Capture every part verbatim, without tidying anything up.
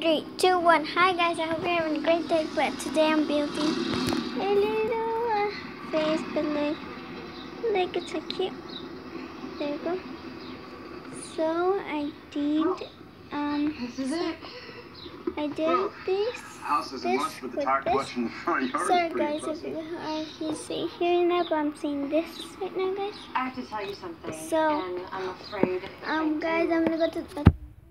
Three, two, one. Hi guys, I hope you're having a great day. But today I'm building a little uh, face, but like, like it's so cute. There you go. So I did, um, This is it. I did this. House isn't this much, but the with tire this. collection in the front yard Sorry is pretty guys, if impressive. you are if you see hearing that, but I'm seeing this right now, guys. I have to tell you something. So, and I'm afraid. if um, I guys, do, I'm gonna go to the.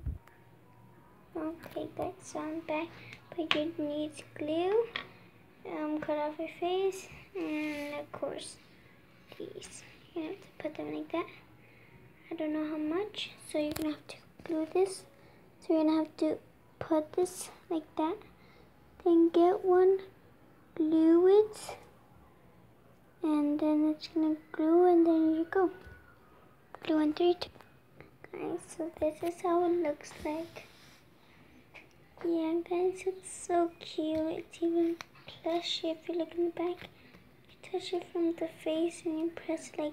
Okay, guys, so I'm back. But you need glue. Um, cut off your face, and of course, these. You have to put them like that. I don't know how much, so you're gonna have to glue this. So you're gonna have to put this like that. Then get one, glue it, and then it's gonna glue, and then you go. Glue in three, two. Guys, so this is how it looks like. Yeah, guys, it's so cute. It's even plushy if you look in the back. You touch it from the face and you press like.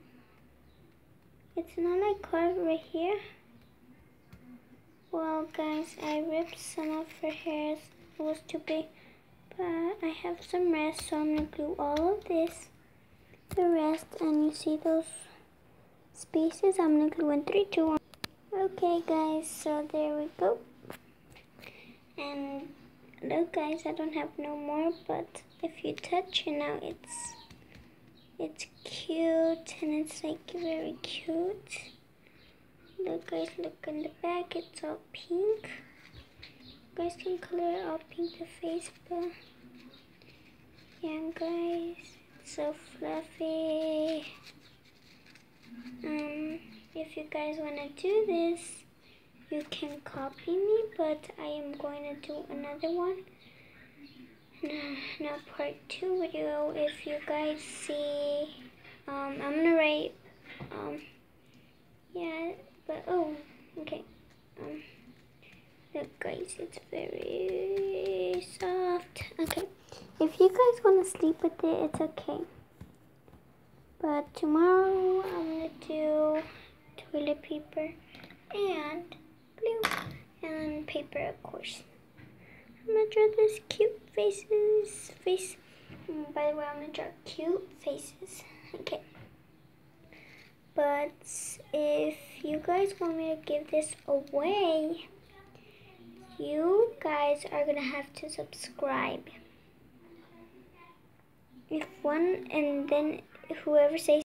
It's not like carved right here. Well, guys, I ripped some of her hairs. It was too big. But I have some rest, so I'm going to glue all of this. The rest, and you see those spaces? I'm going to glue in three, two, one. Okay, guys, so there we go. And look, guys, I don't have no more, but if you touch it now, it's it's cute, and it's like very cute. Look, guys, look in the back, it's all pink. You guys can color it all pink, the face, but yeah, guys, it's so fluffy. Um, if you guys want to do this, you can copy me, but I am going to do another one. Not part two video. If you guys see, um, I'm gonna write, um, yeah, but oh, okay. Um, look, guys, it's very soft. Okay, if you guys want to sleep with it, it's okay. But tomorrow I'm gonna do toilet paper and glue and paper, of course. I'm gonna draw this cute faces. Face. Mm, by the way, I'm gonna draw cute faces. Okay. But if you guys want me to give this away, you guys are gonna have to subscribe. If one, and then whoever says